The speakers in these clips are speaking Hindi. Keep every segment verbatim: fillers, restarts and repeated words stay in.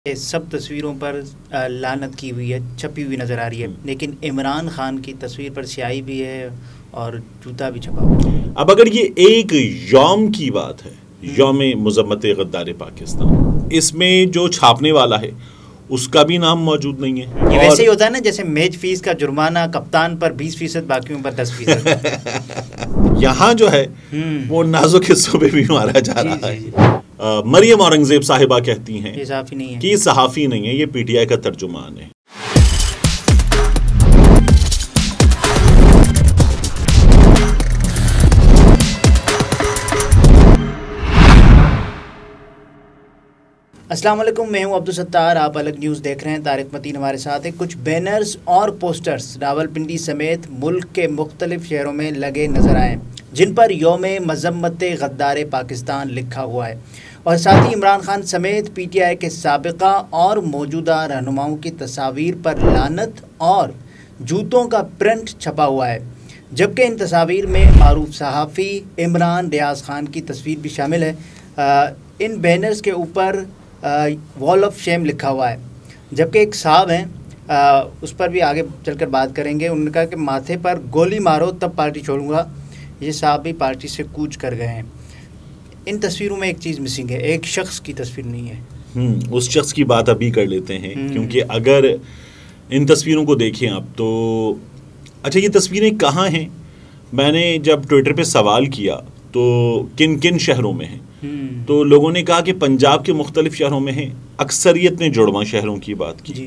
ये सब तस्वीरों पर लानत की हुई है, छपी हुई नज़र आ रही है, लेकिन इमरान खान की तस्वीर पर स्याही भी है और जूता भी छपा हुआ है। अब अगर ये एक यौम की बात है, यौम मुज़म्मत गद्दार पाकिस्तान, इसमें जो छापने वाला है उसका भी नाम मौजूद नहीं है। ये वैसे ही होता है ना, जैसे मैच फीस का जुर्माना कप्तान पर बीस फीसद, बाकियों पर दस फीसद। यहाँ जो है वो नाजुक हिस्सों पे भी मारा जा रहा है। जी, जी। आ, मरियम औरंगजेब साहिबा कहती हैं ये सहाफ़ी नहीं है, कि ये सहाफ़ी नहीं है, ये पीटीआई का तर्जुमान है। अस्सलाम वालेकुम, मैं हूं अब्दुल सत्तार, आप अलग न्यूज़ देख रहे हैं। तारिक मतीन हमारे साथ है। कुछ बैनर्स और पोस्टर्स रावलपिंडी समेत मुल्क के मुख्तलिफ शहरों में लगे नजर आए, जिन पर यौम मज़म्मत गद्दार पाकिस्तान लिखा हुआ है और साथ ही इमरान खान समेत पीटीआई के साबिका और मौजूदा रहनुमाओं की तस्वीर पर लानत और जूतों का प्रिंट छपा हुआ है, जबकि इन तस्वीर में मारूफ सहाफ़ी इमरान रियाज खान की तस्वीर भी शामिल है। आ, इन बैनर्स के ऊपर वॉल ऑफ शेम लिखा हुआ है, जबकि एक साहब हैं, उस पर भी आगे चलकर बात करेंगे। उन्होंने कहा कि माथे पर गोली मारो तब पार्टी छोड़ूंगा। ये साहब भी पार्टी से कूच कर गए हैं। इन तस्वीरों में एक चीज़ मिसिंग है, एक शख्स की तस्वीर नहीं है। हम्म उस शख्स की बात अभी कर लेते हैं, क्योंकि अगर इन तस्वीरों को देखें आप तो अच्छा, ये तस्वीरें कहाँ हैं? मैंने जब ट्विटर पे सवाल किया तो किन किन शहरों में हैं, तो लोगों ने कहा कि पंजाब के मुख्तलिफ शहरों में हैं। अक्सरियत ने जुड़वा शहरों की बात की।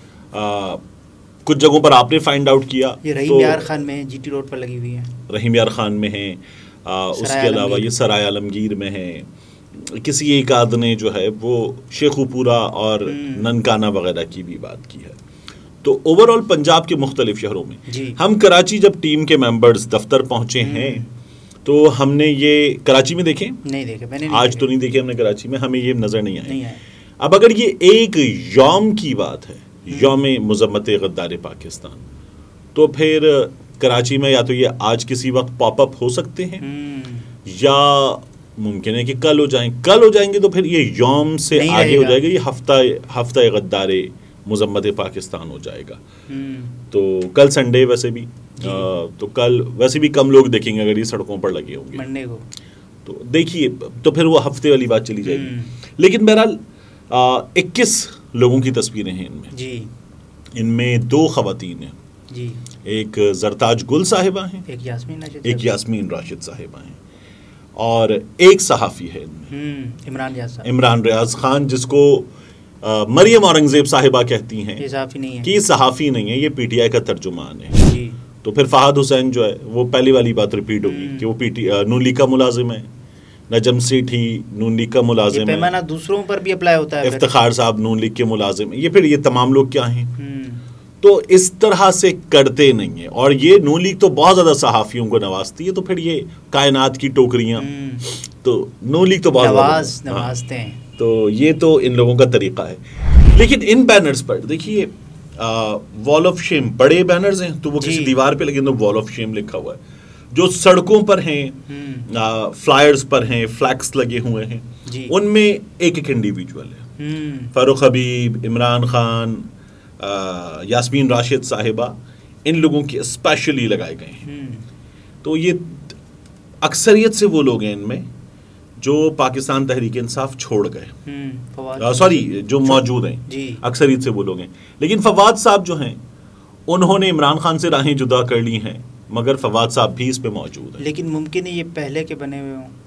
आ, कुछ जगहों पर आपने फाइंड आउट किया, ये रहीम यार खान में जीटी रोड पर लगी हुई है, रहीम यार खान में है। आ, उसके अलावा ये सराय आलमगीर में है। किसी एक आध ने जो है वो शेखुपुरा और ननकाना वगैरह की भी बात की है। तो ओवरऑल पंजाब के मुख्तलिफ शहरों में हम कराची जब टीम के मेंबर्स दफ्तर पहुंचे हैं तो हमने ये कराची में देखे नहीं देखे मैंने नहीं आज देखे। तो नहीं देखे हमने कराची में, हमें ये नजर नहीं आए, नहीं आए। अब अगर ये एक यौम की बात है, यौम मुज़म्मत गद्दार पाकिस्तान, तो फिर कराची में या तो ये आज किसी वक्त पॉपअप हो सकते हैं या मुमकिन है कि कल हो जाएं कल हो जाएंगे तो फिर ये यौम से आगे हो जाएगा, ये हफ्ता हफ्ता गद्दार मुज़म्मत पाकिस्तान हो जाएगा। तो कल संडे वैसे भी आ, तो कल वैसे भी कम लोग देखेंगे अगर ये सड़कों पर लगे होंगे मंडे को, तो देखिए तो फिर वो हफ्ते वाली बात चली जाएगी। लेकिन बहरहाल इक्कीस लोगों की तस्वीरें हैं इनमें जी। इनमें दो खवातीन हैं जी, एक जरताज गुल साहिबा हैं, एक यास्मीन राशिद एक यास्मीन राशिद साहिबा हैं और एक सहाफ़ी है इनमें इमरान रियाज साहब इमरान रियाज खान, जिसको आ, मरियम औरंगजेब साहिबा कहती हैं ये सहाफ़ी नहीं है कि ये सहाफ़ी नहीं है, ये पीटीआई का तर्जुमान है। जी। तो फिर फहद हुसैन जो है वो पहली वाली बात रिपीट होगी कि वो पीटी नून लीग का मुलाजिम है, नजम सेठी नून लीग का मुलाजिम है, पैमाना दूसरों पर भी अप्लाई होता है, इफ्तिखार साहब नून लीग के मुलाजिम है। ये फिर ये तमाम लोग क्या हैं? तो इस तरह से करते नहीं है और ये नून लीग तो बहुत ज़्यादा सहाफ़ियों को नवाजती है, तो फिर ये कायनात की टोकरियाँ, तो नून लीग तो बहुत नवाज नवाजते हैं। तो ये तो इन लोगों का तरीका है। लेकिन इन बैनर्स पर देखिए वॉल ऑफ शेम, बड़े बैनर्स हैं तो वो किसी दीवार पे लगे तो वॉल ऑफ शेम लिखा हुआ है। जो सड़कों पर हैं, फ्लायर्स पर हैं, फ्लैक्स लगे हुए हैं, उनमें एक एक इंडिविजुअल है। फारूक हबीब, इमरान खान, आ, यास्मीन राशिद साहिबा, इन लोगों की स्पेशली लगाए गए हैं। तो ये अक्सरियत से वो लोग हैं इनमें जो पाकिस्तान तहरीक इंसाफ छोड़ गए, सॉरी जो मौजूद हैं, अक्सरियत से वो लोग हैं। लेकिन फवाद साहब जो हैं उन्होंने इमरान खान से राहें जुदा कर ली हैं, मगर फवाद साहब भी इस पे मौजूद हैं। लेकिन मुमकिन है ये पहले के बने हुए हों,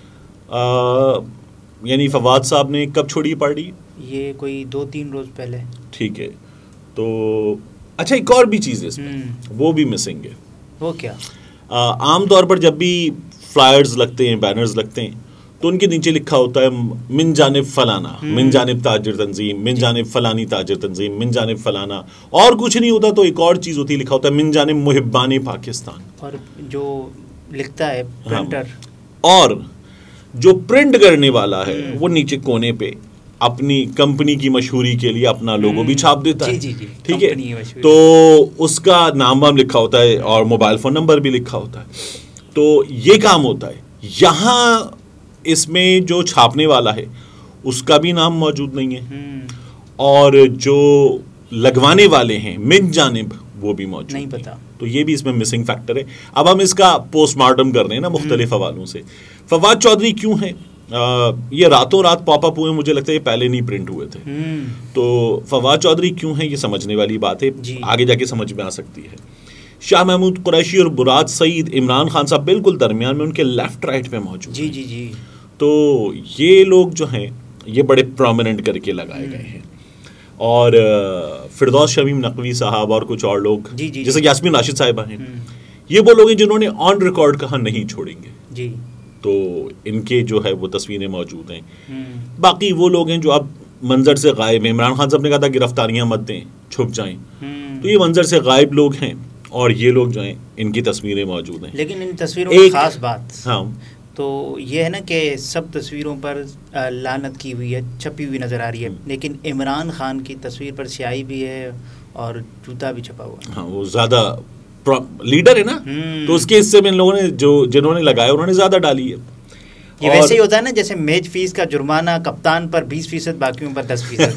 यानी फवाद साहब ने कब छोड़ी पार्टी? ये कोई दो तीन रोज पहले। ठीक है, तो अच्छा एक और भी चीज़ है इसमें, वो भी मिसिंग है। वो क्या? आमतौर पर जब भी फ्लायर्स लगते हैं, बैनर्स लगते हैं, तो उनके नीचे लिखा होता है मिन जानिब फलाना, मिन जानिब ताजिर तंजीम, मिन जानिब फलानी ताजिर तंजीम, मिन जानिब फलाना, और कुछ नहीं होता तो एक और चीज़ होती है, लिखा होता है मिन जानिब मुहिब्बान पाकिस्तान। और जो लिखता है प्रिंटर, और जो प्रिंट करने वाला है वो नीचे कोने पे अपनी कंपनी की मशहूरी के लिए अपना लोगो भी छाप देता है। ठीक है, तो उसका नाम वाम लिखा होता है और मोबाइल फ़ोन नंबर भी लिखा होता है। तो ये काम होता है। यहाँ इसमें जो छापने वाला है उसका भी नाम मौजूद नहीं है और जो लगवाने वाले हैं मिन जानिब वो भी मौजूद नहीं पता। तो ये भी इसमें मिसिंग फैक्टर है। अब हम इसका पोस्टमार्टम कर रहे हैं ना मुख्तलिफ हवालों से। फवाद चौधरी क्यों है? आ, ये रातों रात पॉपअप हुए, मुझे लगता है ये पहले नहीं प्रिंट हुए थे। तो फवाद चौधरी क्यों है ये समझने वाली बात है, आगे जाके समझ में आ सकती है। शाह महमूद कुरैशी और बुराद सईद इमरान खान साहब बिल्कुल दरमियान में, उनके लेफ्ट राइट पे मौजूद जी जी जी। तो ये लोग जो हैं ये बड़े प्रोमिनेंट करके लगाए गए हैं। और फिरदौस शमीम नकवी साहब और कुछ और लोग जैसे यास्मीन राशिद साहिबा हैं, ये वो लोग हैं जिन्होंने ऑन रिकॉर्ड कहा नहीं छोड़ेंगे जी। तो इनके जो है वो तस्वीरें मौजूद हैं। बाकी वो लोग हैं जो अब मंजर से गायब हैं। इमरान खान साहब ने कहा था गिरफ्तारियां मत दें, छुप जाएं, तो ये मंजर से गायब लोग हैं और ये लोग जो हैं इनकी तस्वीरें मौजूद हैं। लेकिन इन तस्वीरों में खास बात हाँ तो ये है ना कि सब तस्वीरों पर लानत की हुई है, छपी हुई नज़र आ रही है, लेकिन इमरान खान की तस्वीर पर स्याही भी है और जूता भी छपा हुआ है। हाँ, वो ज़्यादा लीडर है ना, तो उसके हिस्से में इन लोगों ने जो जिन्होंने लगाया उन्होंने ज़्यादा डाली है। ये वैसे ही होता है ना जैसे मैच फीस का जुर्माना कप्तान पर बीस फीसद बाकियों पर दस फीसद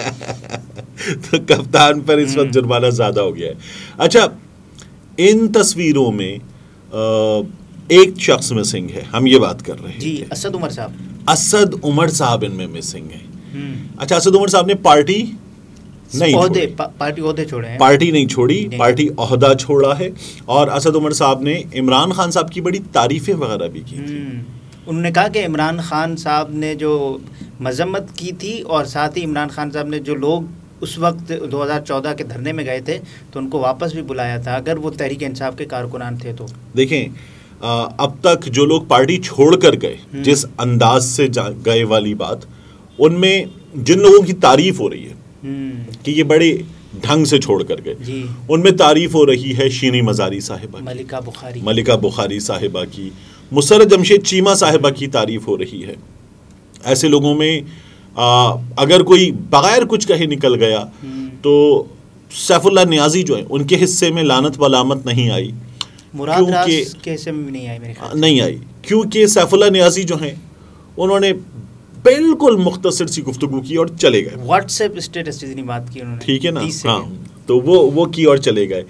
तो कप्तान पर इस वक्त जुर्माना ज़्यादा हो गया है। अच्छा, इन तस्वीरों में आ, एक शख्स मिसिंग है, हम ये बात कर रहे हैं जी, असद उमर साहब। असद उमर साहब इनमें मिसिंग है। अच्छा, असद उमर साहब ने पार्टी नहीं छोड़ी, पा, पार्टी ओहदे छोड़े हैं। पार्टी नहीं छोड़ी, पार्टी ओहदा छोड़ा है। और असद उमर साहब ने इमरान खान साहब की बड़ी तारीफें वगैरह भी की थी। उन्होंने कहा कि इमरान खान साहब ने जो मजम्मत की थी और साथ ही इमरान खान साहब ने जो लोग उस वक्त दो हज़ार चौदह के धरने में गए थे तो उनको वापस भी बुलाया था अगर वो तहरीक इंसाफ के कारकुनान थे। तो देखें, आ, अब तक जो लोग पार्टी छोड़ कर गए, जिस अंदाज से गए वाली बात, उनमें जिन लोगों की तारीफ हो रही है कि ये बड़े ढंग से छोड़ कर गए, उनमें तारीफ हो रही है शीनी मजारी साहिबा की, मलिका बुखारी मलिका बुखारी साहिबा की, मुसर्रत जमशेद चीमा साहिबा की तारीफ हो रही है। ऐसे लोगों में आ, अगर कोई बगैर कुछ कहे निकल गया तो सैफुल्लाह नियाजी जो है उनके हिस्से में लानत वलामत नहीं आई, मुराद राज के हिस्से में भी नहीं आई मेरे ख्याल नहीं आई, क्योंकि सैफुल्लाह नियाजी जो हैं उन्होंने बिल्कुल मुख्तसर सी गुफ्तगू की और चले गए। व्हाट्सएप स्टेटस जितनी बात की उन्होंने, ठीक है ना, हाँ, तो वो वो की और चले गए।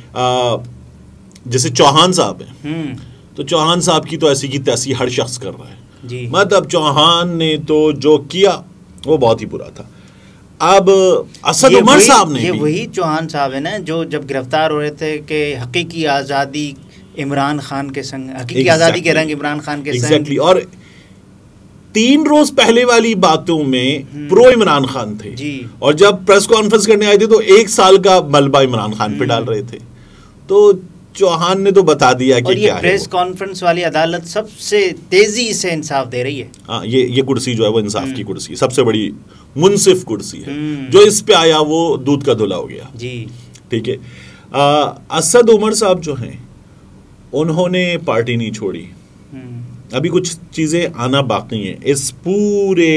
जैसे चौहान साहब हैं, तो चौहान साहब की तो ऐसी की तैसी हर शख्स कर रहा है। मतलब चौहान ने तो जो किया वो बहुत ही बुरा था। अब असद उमर साहब ने, ये वही चौहान साहब है ना जो जब गिरफ्तार हो रहे थे कि हकीकी आज़ादी इमरान खान के संग, हकीकी exactly, आज़ादी के रंग इमरान खान के exactly, संग। और तीन रोज पहले वाली बातों में प्रो इमरान खान थे जी। और जब प्रेस कॉन्फ्रेंस करने आए थे तो एक साल का मलबा इमरान खान पे डाल रहे थे। तो चौहान ने तो बता दिया कि क्या है। प्रेस कॉन्फ्रेंस वाली अदालत सबसे तेजी से इंसाफ दे रही है। हाँ, ये ये कुर्सी जो है वो इंसाफ की कुर्सी, सबसे बड़ी मुनसिफ कुर्सी है। जो इस पे आया वो दूध का धुला हो गया जी। ठीक है, असद उमर साहब जो हैं उन्होंने पार्टी नहीं छोड़ी, अभी कुछ चीजें आना बाकी हैं इस पूरे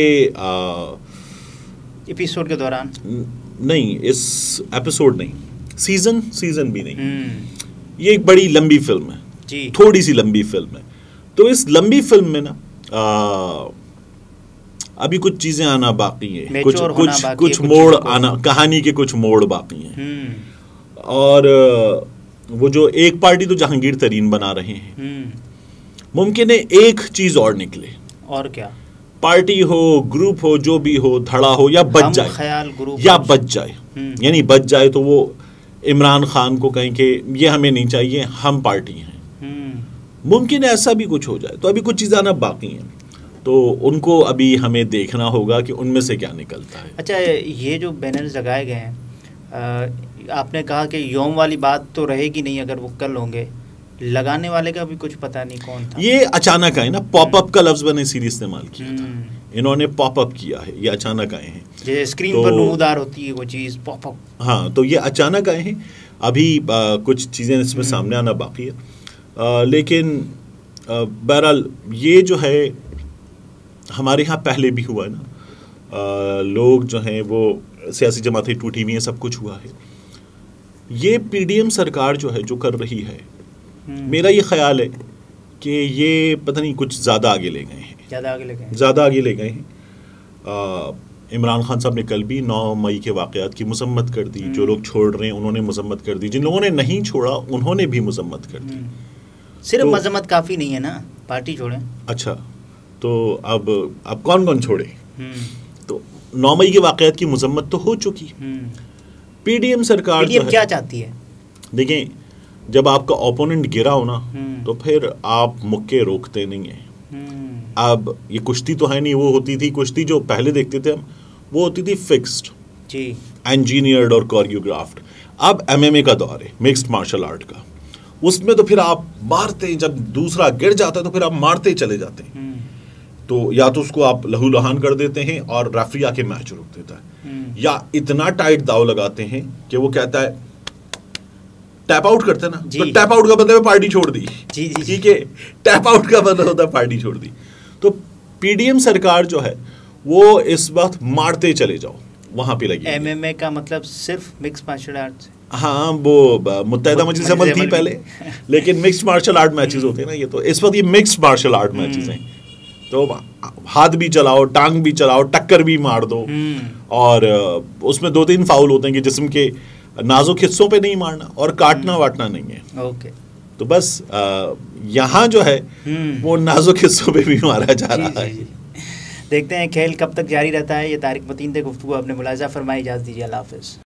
एपिसोड के दौरान। नहीं, इस एपिसोड नहीं, सीजन सीजन भी नहीं। ये एक बड़ी लंबी फिल्म है जी, थोड़ी सी लंबी फिल्म है। तो इस लंबी फिल्म में ना आ, अभी कुछ चीजें आना बाकी है, कुछ कुछ कुछ मोड़ आना, कहानी के कुछ मोड़ बाकी हैं। और वो जो एक पार्टी तो जहांगीर तरीन बना रहे हैं, मुमकिन है एक चीज और निकले। और क्या? पार्टी हो, ग्रुप हो, जो भी हो, धड़ा हो या बच जाए, ख्याल ग्रुप या बच जाए, यानी बच जाए तो वो इमरान खान को कहें कि ये हमें नहीं चाहिए, हम पार्टी हैं। मुमकिन है ऐसा भी कुछ हो जाए। तो अभी कुछ चीज़ें आना बाकी हैं, तो उनको अभी हमें देखना होगा कि उनमें से क्या निकलता है। अच्छा, ये जो बैनर्स लगाए गए हैं, आपने कहा कि यौम वाली बात तो रहेगी नहीं अगर वो कल होंगे, लगाने वाले का भी कुछ पता नहीं कौन था। ये अचानक आए ना, पॉपअप का लफ्ज मैंने सीरीज इस्तेमाल किया था, इन्होंने पॉपअप किया है, ये अचानक आए हैं। जैसे स्क्रीन तो, पर नमूदार होती है वो चीज़ पॉपअप। हाँ, तो ये अचानक आए हैं। अभी आ, कुछ चीज़ें इसमें सामने आना बाकी है, आ, लेकिन बहरहाल ये जो है हमारे यहाँ पहले भी हुआ है ना, आ, लोग जो हैं वो सियासी जमातें टूटी हुई हैं, सब कुछ हुआ है। ये पीडीएम सरकार जो है जो कर रही है, मेरा ये ख्याल है कि ये पता नहीं कुछ ज़्यादा आगे ले गए हैं, ज़्यादा आगे ले गए ज़्यादा आगे ले गए हैं। इमरान खान साहब ने कल भी नौ मई के वाक़यात की मसम्मत कर दी, जो लोग छोड़ रहे हैं उन्होंने मसम्मत कर दी, जिन लोगों ने नहीं छोड़ा उन्होंने भी मसम्मत कर दी। सिर्फ तो, मजम्मत काफ़ी नहीं है ना, पार्टी छोड़ें। अच्छा, तो अब अब कौन कौन छोड़े? तो नौ मई के वाक़यात की मसम्मत तो हो चुकी। पीडीएम सरकार पीडीएम क्या चाहती है? देखें, जब आपका ओपोनेंट गिरा हो ना तो फिर आप मुक्के रोकते नहीं हैं। अब ये कुश्ती तो है नहीं, वो होती थी कुश्ती जो पहले देखते थे हम, वो होती थी फिक्स्ड जी, इंजीनियर्ड और कोरियोग्राफ्ड। अब एमएमए का दौर है, मिक्स्ड मार्शल आर्ट का। उसमें तो फिर आप मारते, जब दूसरा गिर जाता है तो फिर आप मारते चले जाते हैं। तो या तो उसको आप लहू लहान कर देते हैं और रेफरी आके मैच रोक देता है, या इतना टाइट दाव लगाते हैं कि वो कहता है टैप आउट करते हैं ना, तो टैप आउट का मतलब है पार्टी छोड़ दी। ठीक है, टैप आउट का मतलब होता है पार्टी छोड़ दी। तो पीडीएम सरकार जो है वो इस वक्त मारते चले जाओ वहां पे लगी। एमएमए का मतलब सिर्फ मिक्स मार्शल आर्ट्स? हाँ, वो मुत्तहिदा मजलिस अमल थी पहले, लेकिन मिक्स्ड मार्शल आर्ट मैचेस होते हैं ना, ये तो इस वक्त ये मिक्स्ड मार्शल आर्ट मैचेस हैं। तो हाथ भी चलाओ, टांग भी चलाओ, टक्कर भी मार दो, और उसमें दो तीन फाउल होते हैं कि जिस्म के नाजुक हिस्सों पे नहीं मारना और काटना वाटना नहीं है। ओके, तो बस यहाँ जो है वो नाजुक हिस्सों पे भी मारा जा रहा है। देखते हैं खेल कब तक जारी रहता है। ये तारिक मतीन थे, गुफ्तगू आपने मुलाजा फरमाई। इजाज़त दीजिए, अल्लाह हाफ़िज़।